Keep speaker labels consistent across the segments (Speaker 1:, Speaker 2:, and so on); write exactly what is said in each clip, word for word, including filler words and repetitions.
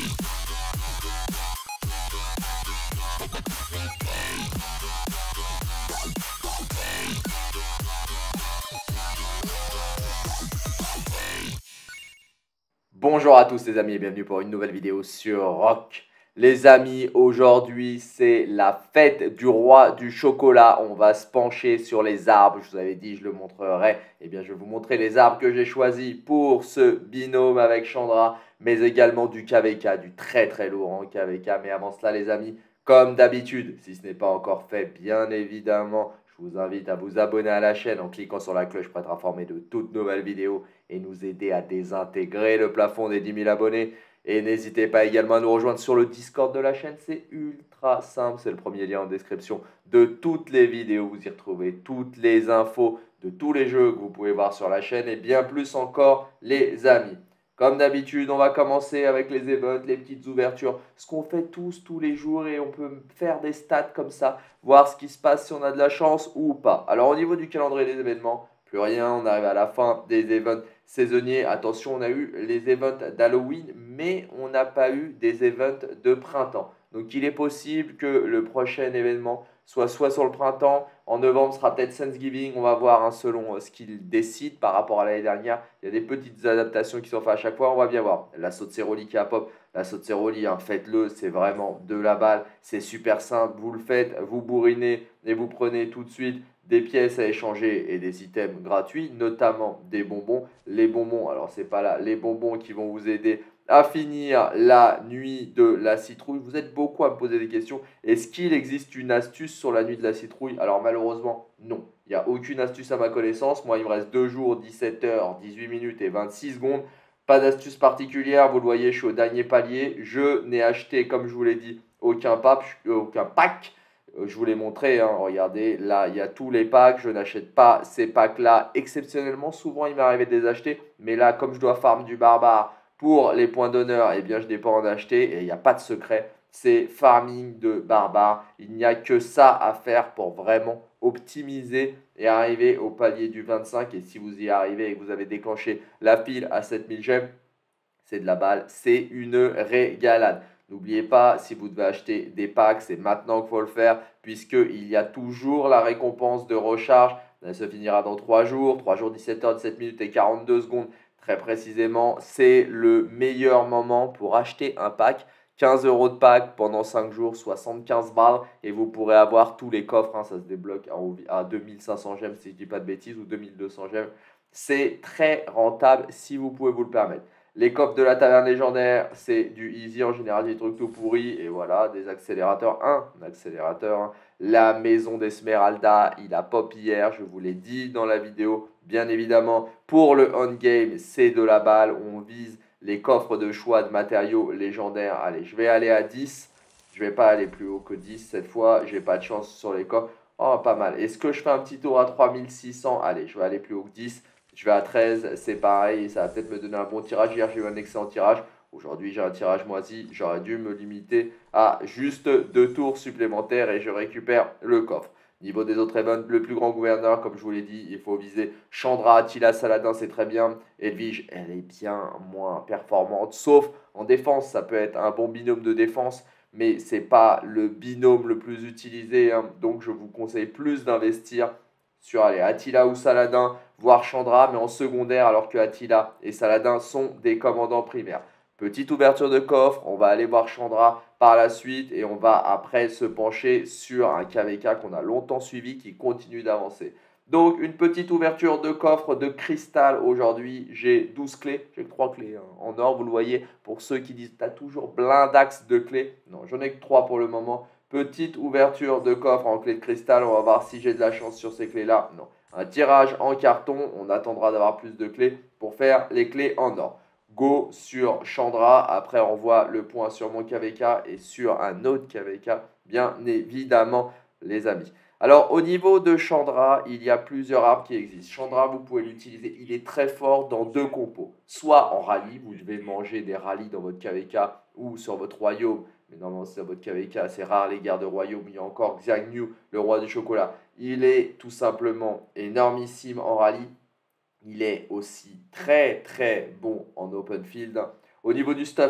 Speaker 1: Bonjour à tous les amis et bienvenue pour une nouvelle vidéo sur Rock. Les amis, aujourd'hui c'est la fête du roi du chocolat. On va se pencher sur les arbres. Je vous avais dit, je le montrerai. Eh bien, je vais vous montrer les arbres que j'ai choisis pour ce binôme avec Chandra, mais également du K V K, du très très lourd en K V K. Mais avant cela les amis, comme d'habitude, si ce n'est pas encore fait, bien évidemment, je vous invite à vous abonner à la chaîne en cliquant sur la cloche pour être informé de toutes nouvelles vidéos et nous aider à désintégrer le plafond des dix mille abonnés. Et n'hésitez pas également à nous rejoindre sur le Discord de la chaîne, c'est ultra simple, c'est le premier lien en description de toutes les vidéos. Vous y retrouvez toutes les infos de tous les jeux que vous pouvez voir sur la chaîne et bien plus encore les amis. Comme d'habitude, on va commencer avec les events, les petites ouvertures, ce qu'on fait tous, tous les jours et on peut faire des stats comme ça, voir ce qui se passe si on a de la chance ou pas. Alors au niveau du calendrier des événements, plus rien, on arrive à la fin des events saisonniers. Attention, on a eu les events d'Halloween, mais on n'a pas eu des events de printemps. Donc il est possible que le prochain événement soit soit sur le printemps, en novembre ce sera peut-être Thanksgiving, on va voir hein, selon ce qu'il décide par rapport à l'année dernière. Il y a des petites adaptations qui sont faites à chaque fois, on va bien voir. La saute Ceroli qui a pop, la saute Ceroli, hein, faites-le, c'est vraiment de la balle, c'est super simple, vous le faites, vous bourrinez et vous prenez tout de suite des pièces à échanger et des items gratuits, notamment des bonbons. Les bonbons, alors c'est pas là, les bonbons qui vont vous aider à finir la nuit de la citrouille. Vous êtes beaucoup à me poser des questions. Est-ce qu'il existe une astuce sur la nuit de la citrouille? Alors malheureusement, non. Il n'y a aucune astuce à ma connaissance. Moi, il me reste deux jours, dix-sept heures, dix-huit minutes et vingt-six secondes. Pas d'astuce particulière. Vous le voyez, je suis au dernier palier. Je n'ai acheté, comme je vous l'ai dit, aucun pack. Aucun pack. Je vous l'ai montré, hein. Regardez, là, il y a tous les packs. Je n'achète pas ces packs-là. Exceptionnellement, souvent, il m'est arrivé de les acheter. Mais là, comme je dois farm du barbare pour les points d'honneur, eh bien, je n'ai pas en acheter. Et il n'y a pas de secret. C'est farming de barbare. Il n'y a que ça à faire pour vraiment optimiser et arriver au palier du vingt-cinq. Et si vous y arrivez et que vous avez déclenché la pile à sept mille gemmes, c'est de la balle. C'est une régalade. N'oubliez pas, si vous devez acheter des packs, c'est maintenant qu'il faut le faire, puisqu'il y a toujours la récompense de recharge. Elle se finira dans trois jours, trois jours, dix-sept heures, dix-sept minutes et quarante-deux secondes. Très précisément, c'est le meilleur moment pour acheter un pack. quinze euros de pack pendant cinq jours, soixante-quinze balles. Et vous pourrez avoir tous les coffres. Hein, ça se débloque à deux mille cinq cents gemmes, si je ne dis pas de bêtises, ou deux mille deux cents gemmes. C'est très rentable si vous pouvez vous le permettre. Les coffres de la taverne légendaire, c'est du easy, en général des trucs tout pourris. Et voilà, des accélérateurs. Un accélérateur. Hein. La maison d'Esmeralda, il a pop hier, je vous l'ai dit dans la vidéo. Bien évidemment, pour le on-game, c'est de la balle. On vise les coffres de choix de matériaux légendaires. Allez, je vais aller à dix. Je ne vais pas aller plus haut que dix cette fois. Je n'ai pas de chance sur les coffres. Oh, pas mal. Est-ce que je fais un petit tour à trois mille six cents? Allez, je vais aller plus haut que dix. Je vais à treize, c'est pareil, ça va peut-être me donner un bon tirage. Hier, j'ai eu un excellent tirage. Aujourd'hui, j'ai un tirage moisi. J'aurais dû me limiter à juste deux tours supplémentaires et je récupère le coffre. Niveau des autres events, le plus grand gouverneur, comme je vous l'ai dit, il faut viser Chandra, Attila, Saladin, c'est très bien. Edwige, elle est bien moins performante, sauf en défense. Ça peut être un bon binôme de défense, mais ce n'est pas le binôme le plus utilisé. Hein. Donc, je vous conseille plus d'investir sur allez, Attila ou Saladin, voire Chandra, mais en secondaire, alors que Attila et Saladin sont des commandants primaires. Petite ouverture de coffre, on va aller voir Chandra par la suite et on va après se pencher sur un K V K qu'on a longtemps suivi qui continue d'avancer. Donc une petite ouverture de coffre de cristal aujourd'hui, j'ai douze clés, j'ai que trois clés hein, en or, vous le voyez, pour ceux qui disent tu as toujours blindax de clés, non j'en ai que trois pour le moment. Petite ouverture de coffre en clé de cristal, on va voir si j'ai de la chance sur ces clés-là. Non, un tirage en carton, on attendra d'avoir plus de clés pour faire les clés en or. Go sur Chandra, après on voit le point sur mon K V K et sur un autre K V K, bien évidemment les amis. Alors au niveau de Chandra, il y a plusieurs arbres qui existent. Chandra, vous pouvez l'utiliser, il est très fort dans deux compos. Soit en rallye, vous devez manger des rallyes dans votre K V K ou sur votre royaume. Mais normalement, c'est dans votre K V K, c'est rare les guerres de royaume. Il y a encore Xiang Yu, le roi du chocolat. Il est tout simplement énormissime en rallye. Il est aussi très très bon en open field. Au niveau du stuff, je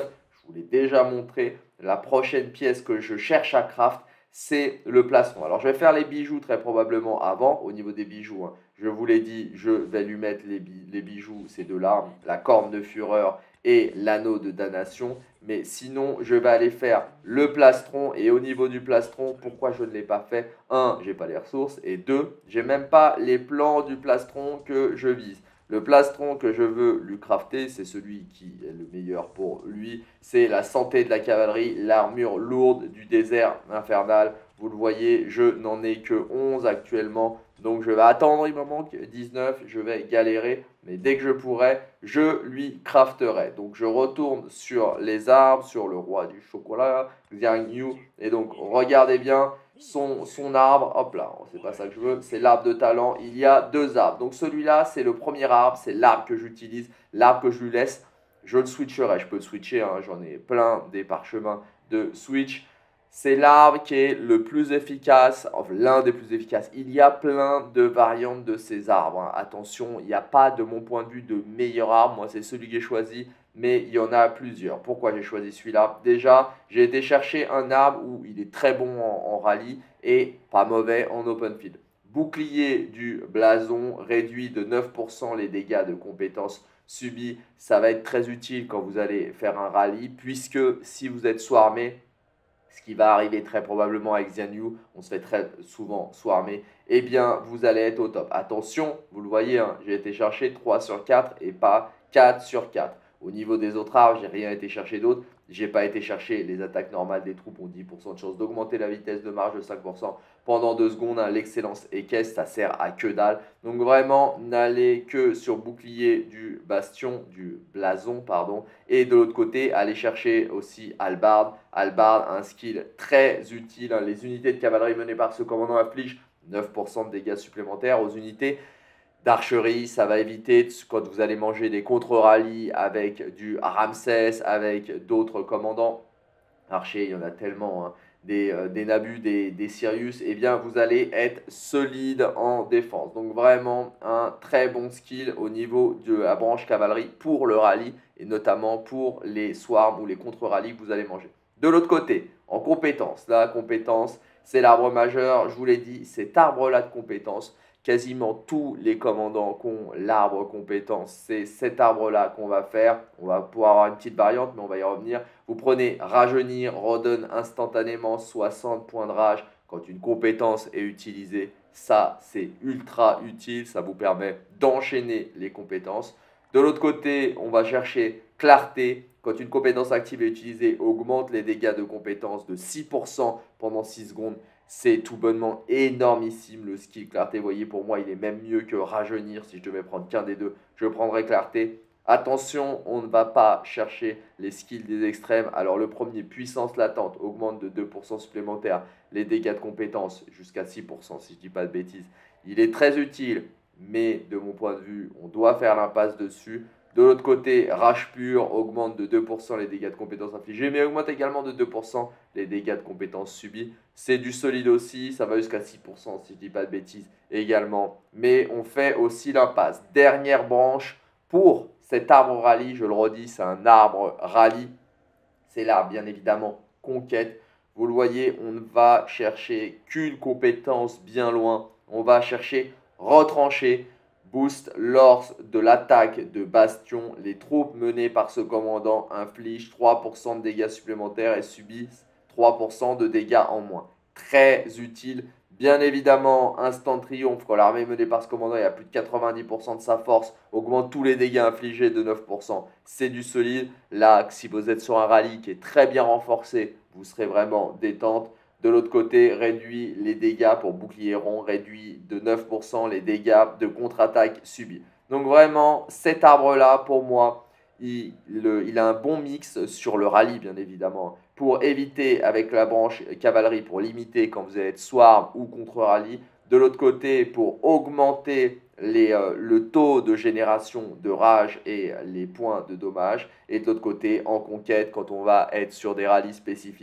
Speaker 1: je vous l'ai déjà montré. La prochaine pièce que je cherche à craft, c'est le plastron. Alors, je vais faire les bijoux très probablement avant, au niveau des bijoux. Hein. Je vous l'ai dit, je vais lui mettre les, bi les bijoux, ces deux larmes, la corne de fureur et l'anneau de damnation. Mais sinon, je vais aller faire le plastron. Et au niveau du plastron, pourquoi je ne l'ai pas fait? Un, j'ai pas les ressources. Et deux, j'ai même pas les plans du plastron que je vise. Le plastron que je veux lui crafter, c'est celui qui est le meilleur pour lui. C'est la santé de la cavalerie, l'armure lourde du désert infernal. Vous le voyez, je n'en ai que onze actuellement. Donc je vais attendre, il m'en manque dix-neuf, je vais galérer. Mais dès que je pourrai, je lui crafterai. Donc je retourne sur les arbres, sur le roi du chocolat, Xiang Yu. Et donc regardez bien. Son, son arbre, hop là, c'est pas ça que je veux, c'est l'arbre de talent. Il y a deux arbres. Donc celui-là, c'est le premier arbre, c'est l'arbre que j'utilise, l'arbre que je lui laisse. Je le switcherai, je peux le switcher, hein, j'en ai plein des parchemins de switch. C'est l'arbre qui est le plus efficace, enfin, l'un des plus efficaces. Il y a plein de variantes de ces arbres. Hein. Attention, il n'y a pas de mon point de vue de meilleur arbre. Moi, c'est celui que j'ai choisi, mais il y en a plusieurs. Pourquoi j'ai choisi celui-là? Déjà, j'ai été chercher un arbre où il est très bon en, en rallye et pas mauvais en open field. Bouclier du blason réduit de neuf pour cent les dégâts de compétences subies. Ça va être très utile quand vous allez faire un rallye, puisque si vous êtes swarmé, ce qui va arriver très probablement avec Xiang Yu, on se fait très souvent swarmer, eh bien vous allez être au top. Attention, vous le voyez, hein, j'ai été chercher trois sur quatre et pas quatre sur quatre. Au niveau des autres arbres, j'ai rien été chercher d'autre. J'ai pas été chercher les attaques normales des troupes ont dix pour cent de chance d'augmenter la vitesse de marche de cinq pour cent pendant deux secondes. Hein, l'excellence équestre, ça sert à que dalle. Donc vraiment, n'allez que sur bouclier du bastion, du blason, pardon. Et de l'autre côté, allez chercher aussi Halbard. Halbard, un skill très utile. Hein. Les unités de cavalerie menées par ce commandant infligent neuf pour cent de dégâts supplémentaires aux unités d'archerie. Ça va éviter quand vous allez manger des contre-rallyes avec du Ramsès, avec d'autres commandants archers, il y en a tellement, hein, des, euh, des Nabus, des, des Sirius, et eh bien vous allez être solide en défense. Donc vraiment un très bon skill au niveau de la branche cavalerie pour le rallye, et notamment pour les swarms ou les contre-rallyes que vous allez manger. De l'autre côté, en compétence, la compétence, c'est l'arbre majeur, je vous l'ai dit, cet arbre-là de compétences, quasiment tous les commandants qui ont l'arbre compétence, c'est cet arbre-là qu'on va faire. On va pouvoir avoir une petite variante, mais on va y revenir. Vous prenez rajeunir, redonne instantanément soixante points de rage quand une compétence est utilisée. Ça, c'est ultra utile, ça vous permet d'enchaîner les compétences. De l'autre côté, on va chercher clarté. Quand une compétence active est utilisée, augmente les dégâts de compétence de six pour cent pendant six secondes. C'est tout bonnement énormissime le skill clarté. Vous voyez, pour moi, il est même mieux que rajeunir. Si je devais prendre qu'un des deux, je prendrais clarté. Attention, on ne va pas chercher les skills des extrêmes. Alors le premier, puissance latente, augmente de deux pour cent supplémentaires les dégâts de compétence jusqu'à six pour cent si je ne dis pas de bêtises. Il est très utile, mais de mon point de vue, on doit faire l'impasse dessus. De l'autre côté, rage pure augmente de deux pour cent les dégâts de compétences infligés, mais augmente également de deux pour cent les dégâts de compétences subis. C'est du solide aussi, ça va jusqu'à six pour cent si je ne dis pas de bêtises également. Mais on fait aussi l'impasse. Dernière branche pour cet arbre rallye, je le redis, c'est un arbre rallye. C'est l'arbre bien évidemment conquête. Vous le voyez, on ne va chercher qu'une compétence bien loin. On va chercher retrancher. Boost lors de l'attaque de Bastion. Les troupes menées par ce commandant infligent trois pour cent de dégâts supplémentaires et subissent trois pour cent de dégâts en moins. Très utile. Bien évidemment, instant triomphe, quand l'armée menée par ce commandant est à plus de quatre-vingt-dix pour cent de sa force, augmente tous les dégâts infligés de neuf pour cent. C'est du solide. Là, si vous êtes sur un rallye qui est très bien renforcé, vous serez vraiment détente. De l'autre côté, réduit les dégâts pour bouclier rond, réduit de neuf pour cent les dégâts de contre-attaque subis. Donc vraiment, cet arbre-là, pour moi, il, le, il a un bon mix sur le rallye, bien évidemment, pour éviter avec la branche cavalerie, pour limiter quand vous allez être swarm ou contre-rallye. De l'autre côté, pour augmenter les, euh, le taux de génération de rage et les points de dommage. Et de l'autre côté, en conquête, quand on va être sur des rallyes spécifiques,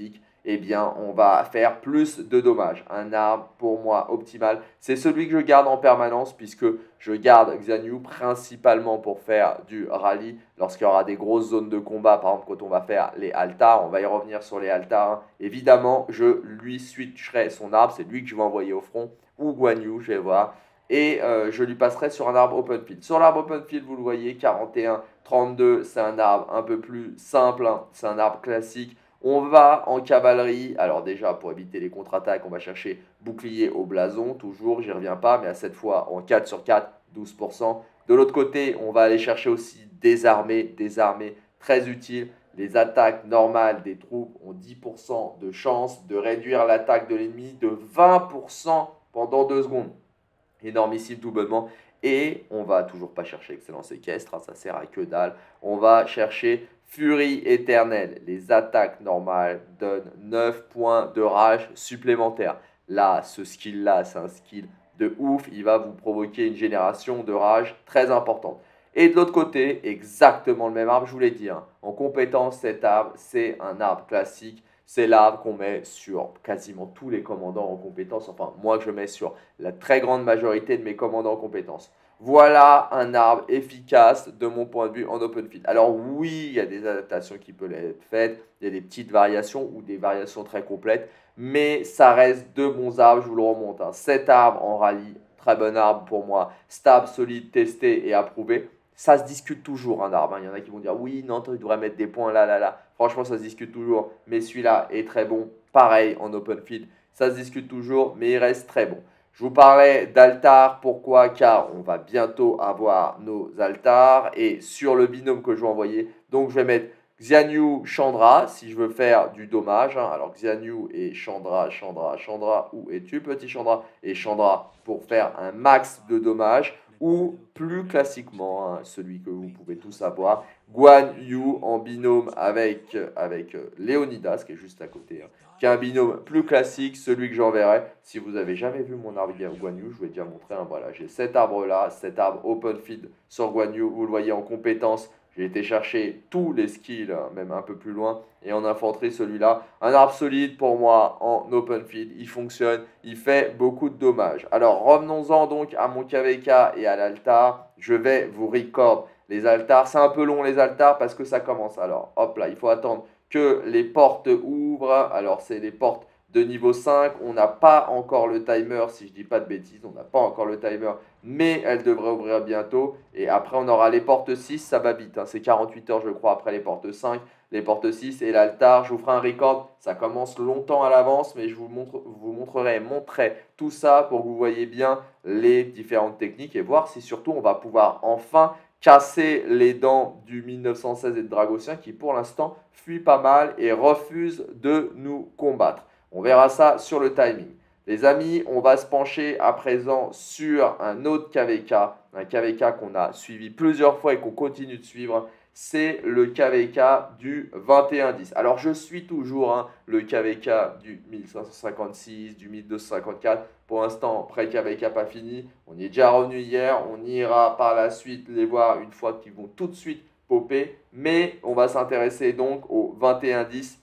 Speaker 1: eh bien, on va faire plus de dommages. Un arbre, pour moi, optimal, c'est celui que je garde en permanence puisque je garde Xian Yu principalement pour faire du rallye. Lorsqu'il y aura des grosses zones de combat, par exemple, quand on va faire les altars, on va y revenir sur les altars. Hein. Évidemment, je lui switcherai son arbre, c'est lui que je vais envoyer au front, ou Guan Yu, je vais voir. Et euh, je lui passerai sur un arbre open field. Sur l'arbre open field, vous le voyez, quarante et un, trente-deux, c'est un arbre un peu plus simple, hein, c'est un arbre classique. On va en cavalerie, alors déjà pour éviter les contre-attaques, on va chercher bouclier au blason, toujours, j'y reviens pas, mais à cette fois en quatre sur quatre, douze pour cent. De l'autre côté, on va aller chercher aussi des armées, des armées très utiles. Les attaques normales des troupes ont dix pour cent de chance de réduire l'attaque de l'ennemi de vingt pour cent pendant deux secondes. Énormissime tout bonnement. Et on va toujours pas chercher excellence équestre, hein, ça sert à que dalle. On va chercher furie éternelle. Les attaques normales donnent neuf points de rage supplémentaires. Là, ce skill-là, c'est un skill de ouf. Il va vous provoquer une génération de rage très importante. Et de l'autre côté, exactement le même arbre, je vous l'ai dit. Hein, en compétence, cet arbre, c'est un arbre classique. C'est l'arbre qu'on met sur quasiment tous les commandants en compétence. Enfin, moi, je mets sur la très grande majorité de mes commandants en compétence. Voilà un arbre efficace de mon point de vue en open field. Alors oui, il y a des adaptations qui peuvent être faites. Il y a des petites variations ou des variations très complètes. Mais ça reste de bons arbres, je vous le remonte. Hein. Cet arbre en rallye, très bon arbre pour moi. Stable, solide, testé et approuvé. Ça se discute toujours un arbre. Hein. Il y en a qui vont dire oui, non, tu devrais mettre des points là, là, là. Franchement, ça se discute toujours. Mais celui-là est très bon. Pareil en open field. Ça se discute toujours, mais il reste très bon. Je vous parlais d'altar. Pourquoi? Car on va bientôt avoir nos altars. Et sur le binôme que je vais envoyer, donc je vais mettre Xian Yu, Chandra, si je veux faire du dommage. Hein. Alors Xian Yu et Chandra, Chandra, Chandra. Où es-tu, petit Chandra? Et Chandra pour faire un max de dommages. Ou plus classiquement, hein, celui que vous pouvez tous savoir, Guan Yu en binôme avec, avec euh, Léonidas, qui est juste à côté, hein, qui est un binôme plus classique, celui que j'enverrai. Si vous avez jamais vu mon arbre Guan Yu, je vous ai déjà montré. Hein, voilà, j'ai cet arbre-là, cet arbre open field sur Guan Yu, vous le voyez en compétence. J'ai été chercher tous les skills, hein, même un peu plus loin. Et en infanterie, celui-là, un arbre solide pour moi en open field. Il fonctionne, il fait beaucoup de dommages. Alors, revenons-en donc à mon K V K et à l'altar. Je vais vous record les altars. C'est un peu long les altars parce que ça commence. Alors, hop là, il faut attendre que les portes ouvrent. Alors, c'est les portes de niveau cinq. On n'a pas encore le timer, si je ne dis pas de bêtises. On n'a pas encore le timer, mais elle devrait ouvrir bientôt. Et après, on aura les portes six. Ça va vite. Hein. C'est quarante-huit heures, je crois, après les portes cinq. Les portes six et l'altar, je vous ferai un record, ça commence longtemps à l'avance, mais je vous, montre, vous montrerai, montrerai tout ça pour que vous voyez bien les différentes techniques et voir si surtout on va pouvoir enfin casser les dents du mille neuf cent seize et de Dragocien qui pour l'instant fuit pas mal et refuse de nous combattre. On verra ça sur le timing. Les amis, on va se pencher à présent sur un autre K V K, un K V K qu'on a suivi plusieurs fois et qu'on continue de suivre. C'est le K V K du vingt et un dix. Alors, je suis toujours hein, le K V K du mille cinq cent cinquante-six, du mille deux cent cinquante-quatre. Pour l'instant, pré-K V K pas fini. On y est déjà revenu hier. On ira par la suite les voir une fois qu'ils vont tout de suite popper. Mais on va s'intéresser donc au vingt et un dix,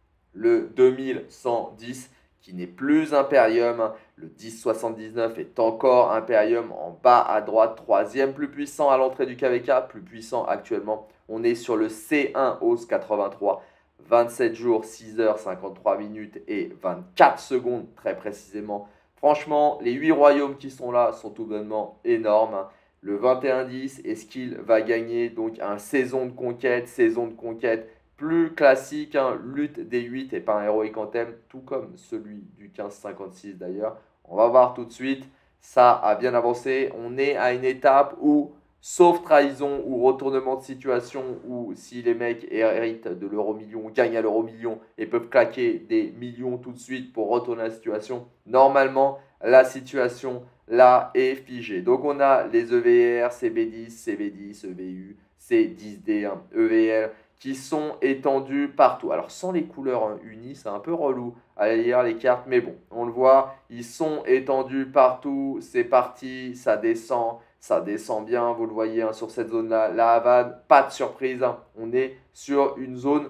Speaker 1: le deux mille cent dix, qui n'est plus Imperium. Le dix soixante-dix-neuf est encore Imperium en bas à droite, troisième plus puissant à l'entrée du K V K, plus puissant actuellement. On est sur le C un O S quatre-vingt-trois, vingt-sept jours, six heures cinquante-trois minutes et vingt-quatre secondes très précisément. Franchement, les huit royaumes qui sont là sont tout bonnement énormes. Le vingt et un dix, est-ce qu'il va gagner donc un saison de conquête, saison de conquête plus classique, hein, lutte des huit et pas un héroïque anthem, tout comme celui du quinze cinquante-six d'ailleurs. On va voir tout de suite, ça a bien avancé. On est à une étape où, sauf trahison ou retournement de situation, où si les mecs héritent de l'euro million, gagnent à l'euro million et peuvent claquer des millions tout de suite pour retourner la situation, normalement, la situation là est figée. Donc on a les E V R, C B dix, C V dix, E V U, C dix D, hein, E V L, qui sont étendus partout. Alors sans les couleurs hein, unies, c'est un peu relou à lire les cartes, mais bon, on le voit, ils sont étendus partout, c'est parti, ça descend, ça descend bien, vous le voyez hein, sur cette zone-là, la Havane, pas de surprise, hein, on est sur une zone, je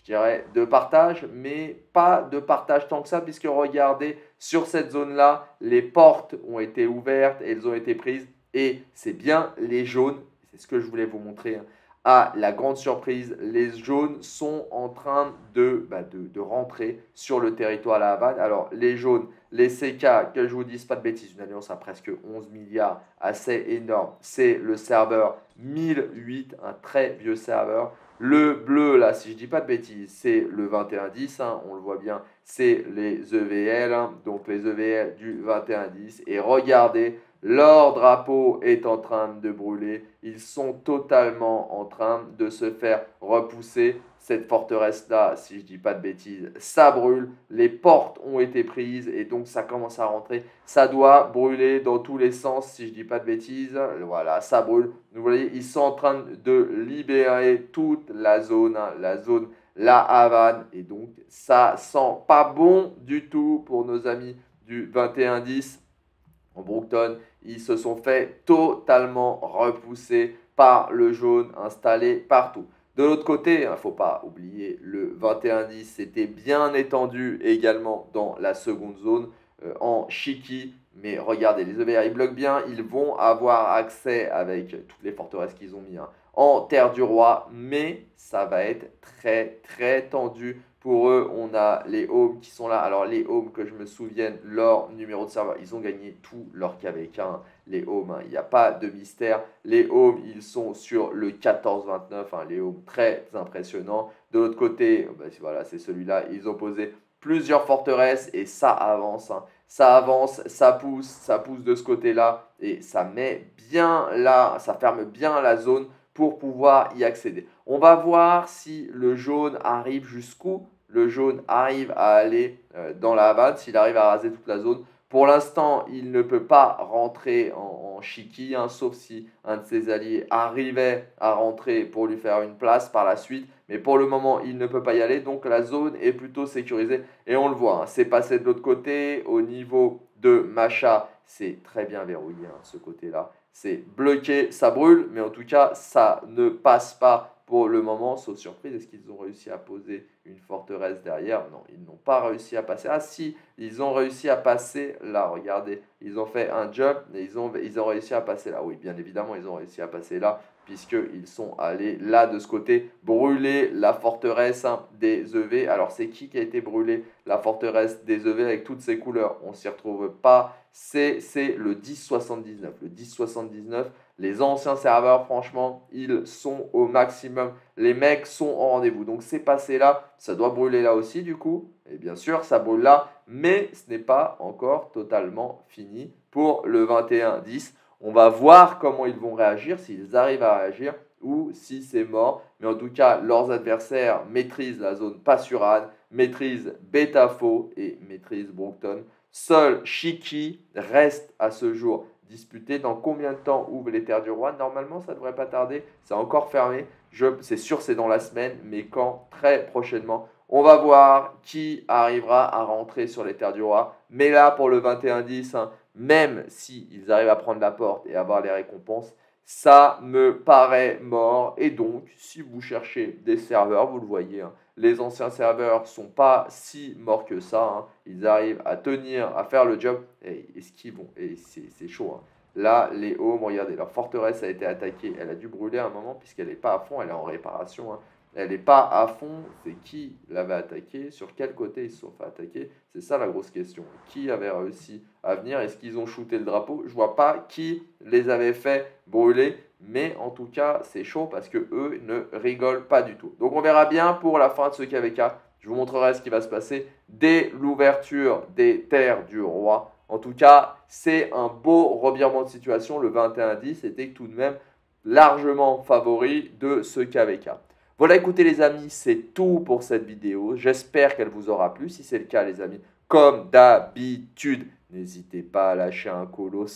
Speaker 1: dirais, de partage, mais pas de partage tant que ça, puisque regardez, sur cette zone-là, les portes ont été ouvertes, elles ont été prises, et c'est bien les jaunes, c'est ce que je voulais vous montrer, hein. Ah, la grande surprise, les jaunes sont en train de, bah, de, de rentrer sur le territoire La Havane. Alors, les jaunes, les C K, que je vous dise pas de bêtises, une alliance à presque onze milliards, assez énorme. C'est le serveur mille huit, un très vieux serveur. Le bleu, là, si je dis pas de bêtises, c'est le vingt et un dix, hein, on le voit bien, c'est les E V L, hein, donc les E V L du vingt et un dix. Et regardez, leur drapeau est en train de brûler. Ils sont totalement en train de se faire repousser. Cette forteresse-là, si je ne dis pas de bêtises, ça brûle. Les portes ont été prises et donc ça commence à rentrer. Ça doit brûler dans tous les sens, si je ne dis pas de bêtises. Voilà, ça brûle. Vous voyez, ils sont en train de libérer toute la zone, hein, la zone La Havane. Et donc, ça sent pas bon du tout pour nos amis du vingt et un dix. En Brookton, ils se sont fait totalement repousser par le jaune installé partout. De l'autre côté, il ne faut pas oublier, le vingt et un dix s'était bien étendu également dans la seconde zone euh, en Shiki. Mais regardez, les E V R, ils bloquent bien, ils vont avoir accès avec toutes les forteresses qu'ils ont mis, hein, en Terre du Roi. Mais ça va être très très tendu. Pour eux, on a les homes qui sont là. Alors, les homes, que je me souvienne, leur numéro de serveur, ils ont gagné tout leur K V K. Hein. Les homes, hein, il n'y a pas de mystère. Les homes, ils sont sur le quatorze vingt-neuf. Hein, les homes, très impressionnants. De l'autre côté, bah, voilà, c'est celui-là. Ils ont posé plusieurs forteresses et ça avance. Hein. Ça avance, ça pousse, ça pousse de ce côté-là. Et ça met bien là, ça ferme bien la zone pour pouvoir y accéder. On va voir si le jaune arrive jusqu'où. Le jaune arrive à aller euh, dans la Havane, s'il arrive à raser toute la zone. Pour l'instant, il ne peut pas rentrer en, en Shiki, hein, sauf si un de ses alliés arrivait à rentrer pour lui faire une place par la suite. Mais pour le moment, il ne peut pas y aller, donc la zone est plutôt sécurisée. Et on le voit, hein, c'est passé de l'autre côté. Au niveau de Masha, c'est très bien verrouillé, hein, ce côté-là. C'est bloqué, ça brûle, mais en tout cas, ça ne passe pas pour le moment, sauf surprise. Est-ce qu'ils ont réussi à poser une forteresse derrière? Non, ils n'ont pas réussi à passer. Ah si, ils ont réussi à passer là, regardez. Ils ont fait un jump et ils ont, ils ont réussi à passer là. Oui, bien évidemment, ils ont réussi à passer là, puisqu'ils sont allés là de ce côté, brûler la forteresse, hein, des E V. Alors, c'est qui qui a été brûlé? La forteresse des E V avec toutes ses couleurs. On ne s'y retrouve pas. C'est le dix soixante-dix-neuf. Le dix soixante-dix-neuf, les anciens serveurs, franchement, ils sont au maximum. Les mecs sont en rendez-vous. Donc, c'est passé là. Ça doit brûler là aussi, du coup. Et bien sûr, ça brûle là. Mais ce n'est pas encore totalement fini pour le vingt et un dix. On va voir comment ils vont réagir, s'ils arrivent à réagir ou si c'est mort. Mais en tout cas, leurs adversaires maîtrisent la zone Passuran, maîtrisent Betafo et maîtrisent Brookton. Seul Shiki reste à ce jour disputé. Dans combien de temps ouvrent les Terres du Roi? Normalement, ça ne devrait pas tarder. C'est encore fermé. C'est sûr, c'est dans la semaine, mais quand? Très prochainement. On va voir qui arrivera à rentrer sur les Terres du Roi. Mais là, pour le vingt et un dix, hein, même s'ils arrivent à prendre la porte et avoir les récompenses, ça me paraît mort. Et donc, si vous cherchez des serveurs, vous le voyez, hein, les anciens serveurs ne sont pas si morts que ça. Hein. Ils arrivent à tenir, à faire le job. Et est-ce qu'ils vont? Et c'est chaud. Hein. Là, les homes, regardez, leur forteresse a été attaquée. Elle a dû brûler à un moment puisqu'elle n'est pas à fond, elle est en réparation. Hein. Elle n'est pas à fond. C'est qui l'avait attaquée? Sur quel côté ils se sont fait attaquer? C'est ça la grosse question. Qui avait réussi à venir? Est-ce qu'ils ont shooté le drapeau? Je ne vois pas qui les avait fait brûler. Mais en tout cas, c'est chaud parce que eux ne rigolent pas du tout. Donc on verra bien pour la fin de ce K V K. Je vous montrerai ce qui va se passer dès l'ouverture des Terres du Roi. En tout cas, c'est un beau revirement de situation. Le vingt et un dix était tout de même largement favori de ce K V K. Voilà, écoutez les amis, c'est tout pour cette vidéo. J'espère qu'elle vous aura plu. Si c'est le cas, les amis, comme d'habitude, n'hésitez pas à lâcher un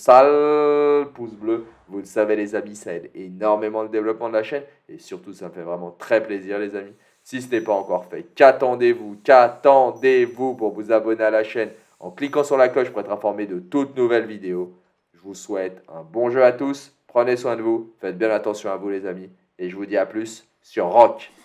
Speaker 1: colossal pouce bleu. Vous le savez les amis, ça aide énormément le développement de la chaîne. Et surtout, ça me fait vraiment très plaisir les amis. Si ce n'est pas encore fait, qu'attendez-vous? Qu'attendez-vous pour vous abonner à la chaîne en cliquant sur la cloche pour être informé de toutes nouvelles vidéos? Je vous souhaite un bon jeu à tous. Prenez soin de vous. Faites bien attention à vous les amis. Et je vous dis à plus sur Rock.